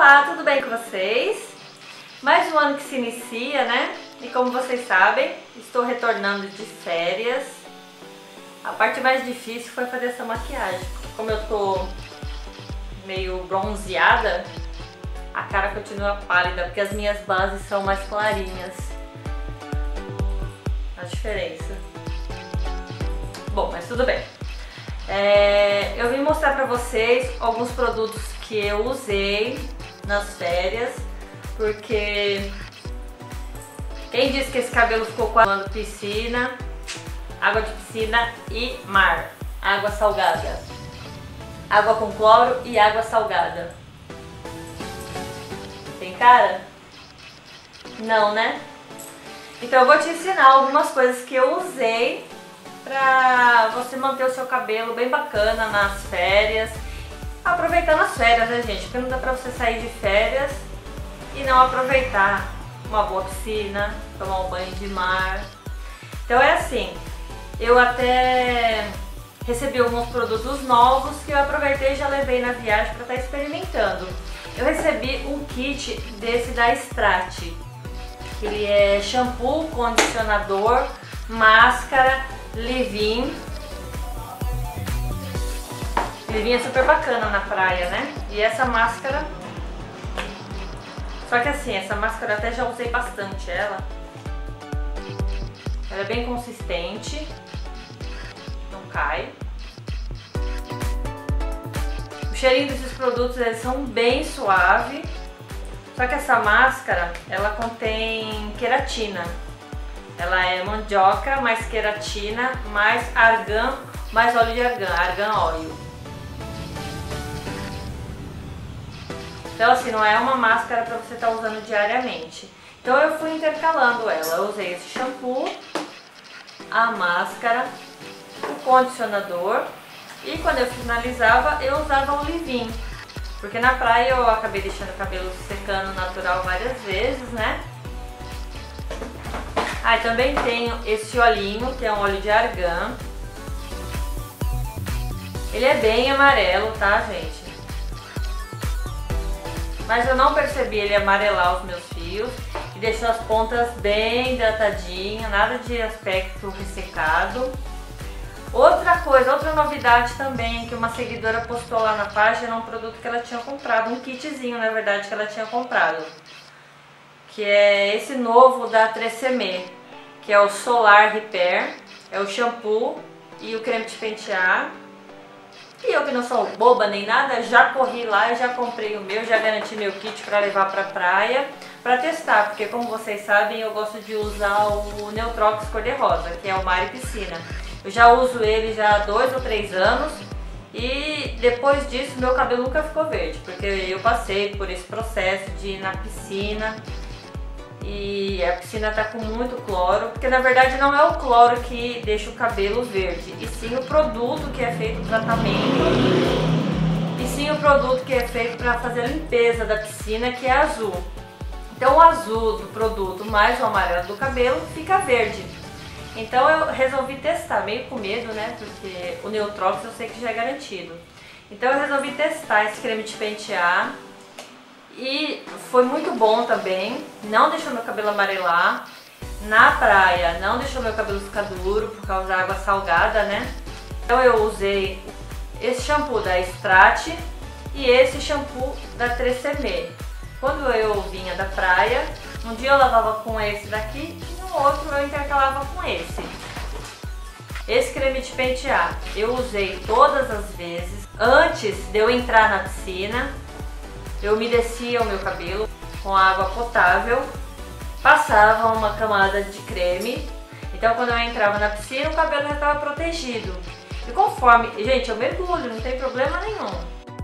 Olá, tudo bem com vocês? Mais um ano que se inicia, né? E como vocês sabem, estou retornando de férias. A parte mais difícil foi fazer essa maquiagem, porque como eu tô meio bronzeada, a cara continua pálida, porque as minhas bases são mais clarinhas. A diferença. Bom, mas tudo bem. Eu vim mostrar pra vocês alguns produtos que eu usei nas férias, porque quem disse que esse cabelo ficou com a piscina, água de piscina e mar, água salgada, água com cloro e água salgada. Tem cara? Não, né? Então eu vou te ensinar algumas coisas que eu usei pra você manter o seu cabelo bem bacana nas férias. Aproveitando as férias, né, gente? Porque não dá pra você sair de férias e não aproveitar uma boa piscina, tomar um banho de mar. Então é assim, eu até recebi alguns produtos novos que eu aproveitei e já levei na viagem pra estar experimentando. Eu recebi um kit desse da Strati. Ele é shampoo, condicionador, máscara, leave-in. Leave-in é super bacana na praia, né? E essa máscara... Só que assim, essa máscara eu até já usei bastante ela. Ela é bem consistente. Não cai. O cheirinho desses produtos, eles são bem suaves. Só que essa máscara, ela contém queratina. Ela é mandioca, mais queratina, mais argan, mais óleo de argan, argan óleo. Então assim, não é uma máscara para você estar usando diariamente. Então eu fui intercalando ela. Eu usei esse shampoo, a máscara, o condicionador e quando eu finalizava eu usava o leave-in. Porque na praia eu acabei deixando o cabelo secando natural várias vezes, né? Ah, e também tenho esse olhinho, que é um óleo de argan. Ele é bem amarelo, tá, gente? Mas eu não percebi ele amarelar os meus fios e deixou as pontas bem hidratadinhas, nada de aspecto ressecado. Outra coisa, outra novidade também que uma seguidora postou lá na página, é um produto que ela tinha comprado, um kitzinho na verdade que ela tinha comprado, que é esse novo da 3CM, que é o Solar Repair, é o shampoo e o creme de pentear. E eu que não sou boba nem nada, já corri lá e já comprei o meu, já garanti meu kit para levar para praia para testar, porque como vocês sabem eu gosto de usar o Neutrox cor-de-rosa, que é o mar e piscina. Eu já uso ele já há 2 ou 3 anos e depois disso meu cabelo nunca ficou verde, porque eu passei por esse processo de ir na piscina e a piscina tá com muito cloro, porque na verdade não é o cloro que deixa o cabelo verde, e sim o produto que é feito o tratamento, e sim o produto que é feito para fazer a limpeza da piscina, que é azul. Então o azul do produto mais o amarelo do cabelo fica verde. Então eu resolvi testar, meio com medo, né, porque o Neutrox eu sei que já é garantido. Então eu resolvi testar esse creme de pentear. E foi muito bom também, não deixou meu cabelo amarelar. Na praia não deixou meu cabelo ficar duro por causa da água salgada, né? Então eu usei esse shampoo da Strati e esse shampoo da 3CM. Quando eu vinha da praia, um dia eu lavava com esse daqui e no outro eu intercalava com esse. Esse creme de pentear eu usei todas as vezes antes de eu entrar na piscina. Eu umedecia o meu cabelo com água potável, passava uma camada de creme, então quando eu entrava na piscina o cabelo já estava protegido. E conforme, gente, eu mergulho, não tem problema nenhum.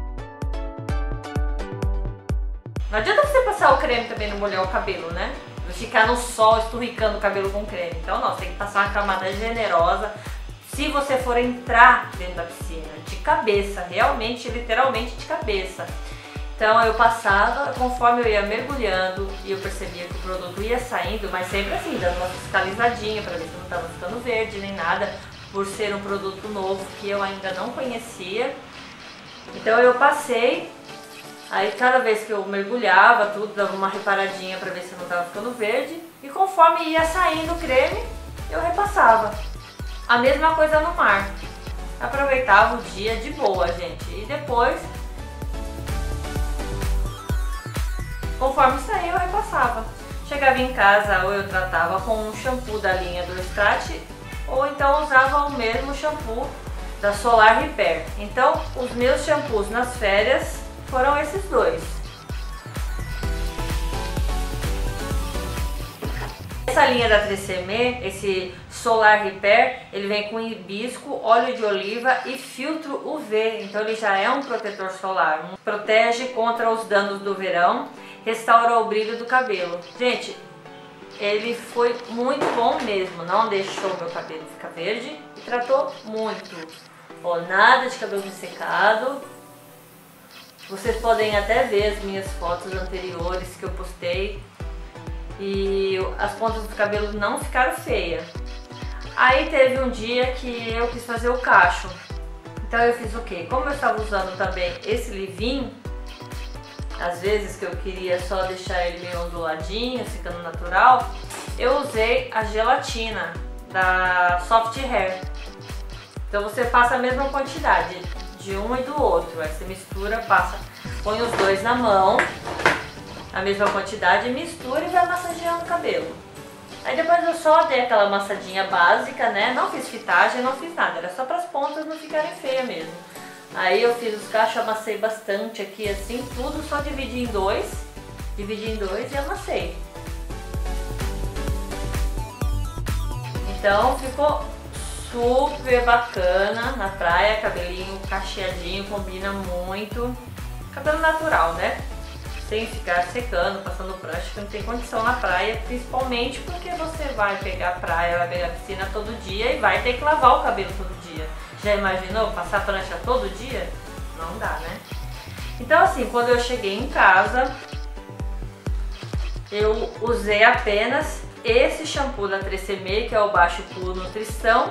Não adianta você passar o creme também não molhar o cabelo, né? Ficar no sol esturricando o cabelo com creme. Então não, você tem que passar uma camada generosa se você for entrar dentro da piscina, de cabeça, realmente, literalmente de cabeça. Então eu passava, conforme eu ia mergulhando e eu percebia que o produto ia saindo, mas sempre assim, dando uma fiscalizadinha para ver se não estava ficando verde nem nada, por ser um produto novo que eu ainda não conhecia. Então eu passei Aí cada vez que eu mergulhava tudo, dava uma reparadinha pra ver se não tava ficando verde. E conforme ia saindo o creme, eu repassava. A mesma coisa no mar. Aproveitava o dia de boa, gente. E depois, conforme saía, eu repassava. Chegava em casa ou eu tratava com um shampoo da linha do Strati, ou então usava o mesmo shampoo da Solar Repair. Então, os meus shampoos nas férias foram esses dois. Essa linha da 3CM, esse Solar Repair, ele vem com hibisco, óleo de oliva e filtro UV. Então ele já é um protetor solar. Protege contra os danos do verão, restaura o brilho do cabelo. Gente, ele foi muito bom mesmo. Não deixou meu cabelo ficar verde e tratou muito. Ó, nada de cabelo ressecado. Vocês podem até ver as minhas fotos anteriores que eu postei. E as pontas do cabelo não ficaram feias. Aí teve um dia que eu quis fazer o cacho. Então eu fiz o quê? Como eu estava usando também esse leave-in, às vezes que eu queria só deixar ele meio onduladinho, ficando natural, eu usei a gelatina da Soft Hair. Então você passa a mesma quantidade de um e do outro. Aí você mistura, passa, põe os dois na mão, a mesma quantidade, mistura e vai massageando o cabelo. Aí depois eu só dei aquela amassadinha básica, né? Não fiz fitagem, não fiz nada, era só para as pontas não ficarem feias mesmo. Aí eu fiz os cachos, amassei bastante aqui assim, tudo só dividi em dois e amassei. Então ficou super bacana na praia, cabelinho cacheadinho, combina muito. Cabelo natural, né? Sem ficar secando, passando prancha, que não tem condição na praia, principalmente porque você vai pegar praia, vai pegar piscina todo dia e vai ter que lavar o cabelo todo dia. Já imaginou passar prancha todo dia? Não dá, né? Então assim, quando eu cheguei em casa, eu usei apenas esse shampoo da 3CM, que é o Baixo Plus Nutrição,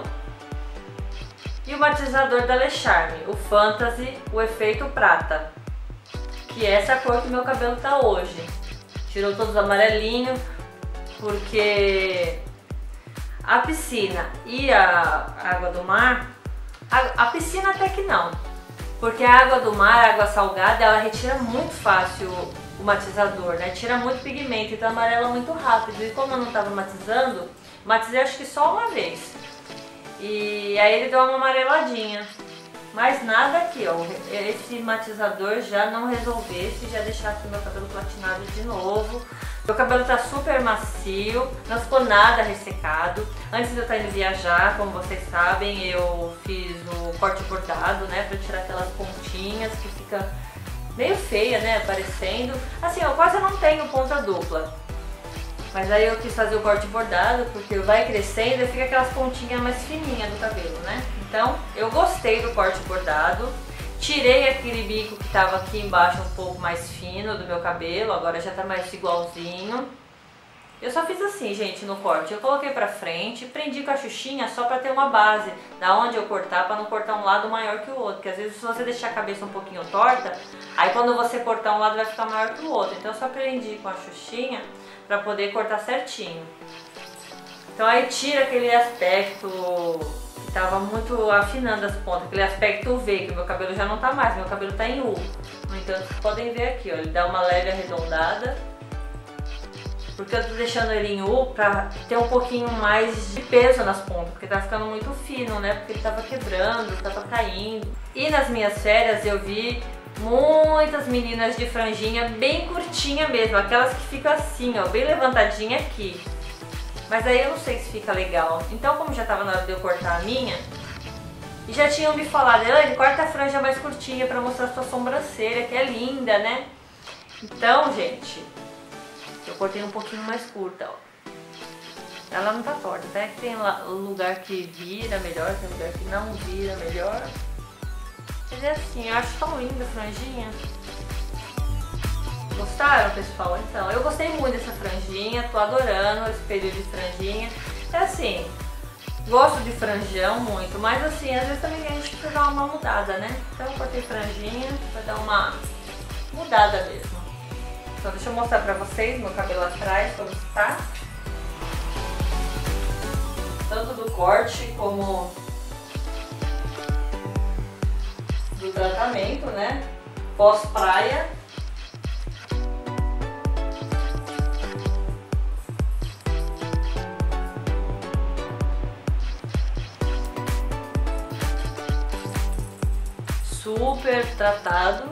e o matizador da Le Charme, o Fantasy, o Efeito Prata, que é essa cor que meu cabelo tá hoje. Tirou todos os amarelinhos, porque a piscina e a água do mar, a piscina até que não, porque a água do mar, a água salgada, ela retira muito fácil o matizador, né? Tira muito pigmento, então amarela muito rápido. E como eu não tava matizando, matizei acho que só uma vez. E aí ele deu uma amareladinha. Mas nada aqui, ó, esse matizador já não resolvesse, já deixasse meu cabelo platinado de novo. Meu cabelo tá super macio, não ficou nada ressecado. Antes de eu estar indo viajar, como vocês sabem, eu fiz o corte bordado, né, pra tirar aquelas pontinhas que fica meio feia, né, aparecendo. Assim, eu quase não tenho ponta dupla. Mas aí eu quis fazer o corte bordado, porque vai crescendo e fica aquelas pontinhas mais fininhas do cabelo, né? Então, eu gostei do corte bordado. Tirei aquele bico que tava aqui embaixo um pouco mais fino do meu cabelo, agora já tá mais igualzinho. Eu só fiz assim, gente, no corte. Eu coloquei pra frente, prendi com a xuxinha só pra ter uma base da onde eu cortar, pra não cortar um lado maior que o outro. Porque às vezes se você deixar a cabeça um pouquinho torta, aí quando você cortar um lado vai ficar maior que o outro. Então eu só prendi com a xuxinha pra poder cortar certinho. Então aí tira aquele aspecto que tava muito afinando as pontas, aquele aspecto V, que o meu cabelo já não tá mais, meu cabelo tá em U. No entanto, vocês podem ver aqui, ó, ele dá uma leve arredondada. Porque eu tô deixando ele em U pra ter um pouquinho mais de peso nas pontas, porque tá ficando muito fino, né? Porque ele tava quebrando, tava caindo. E nas minhas férias eu vi muitas meninas de franjinha bem curtinha mesmo, aquelas que ficam assim, ó, bem levantadinha aqui. Mas aí eu não sei se fica legal. Então, como já tava na hora de eu cortar a minha, e já tinham me falado, Elaine, corta a franja mais curtinha pra mostrar a sua sobrancelha, que é linda, né? Então, gente, eu cortei um pouquinho mais curta, ó. Ela não tá torta, até que tem lugar que vira melhor, tem lugar que não vira melhor. Mas é assim, eu acho tão linda a franjinha. Gostaram, pessoal? Então, eu gostei muito dessa franjinha, tô adorando esse período de franjinha. É assim, gosto de franjão muito, mas assim, às vezes também a gente precisa dar uma mudada, né? Então eu cortei franjinha pra dar uma mudada mesmo. Então deixa eu mostrar pra vocês meu cabelo atrás, como está. Tanto do corte como do tratamento, né? Pós-praia. Super tratado.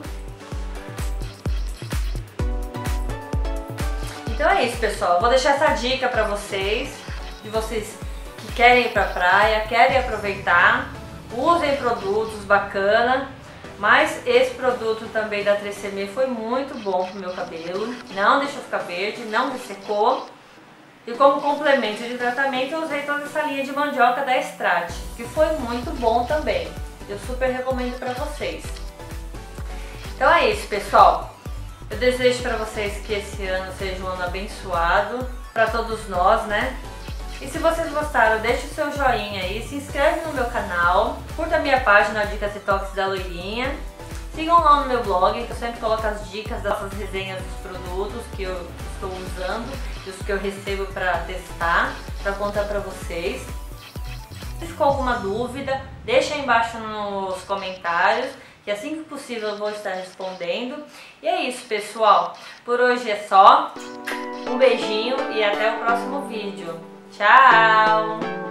Então é isso, pessoal. Vou deixar essa dica pra vocês, de vocês que querem ir pra praia, querem aproveitar, usem produtos bacana. Mas esse produto também da 3CM foi muito bom pro meu cabelo, não deixou ficar verde, não ressecou. E como complemento de tratamento eu usei toda essa linha de mandioca da Strati, que foi muito bom também. Eu super recomendo pra vocês. Então é isso, pessoal. Eu desejo pra vocês que esse ano seja um ano abençoado pra todos nós, né? E se vocês gostaram, deixe o seu joinha aí, se inscreve no meu canal, curta a minha página Dicas e Toques da Loirinha. Sigam lá no meu blog, que eu sempre coloco as dicas dessas resenhas dos produtos que eu estou usando e os que eu recebo para testar, para contar para vocês. Se ficou alguma dúvida, deixa aí embaixo nos comentários, que assim que possível eu vou estar respondendo. E é isso, pessoal. Por hoje é só. Um beijinho e até o próximo vídeo. Tchau!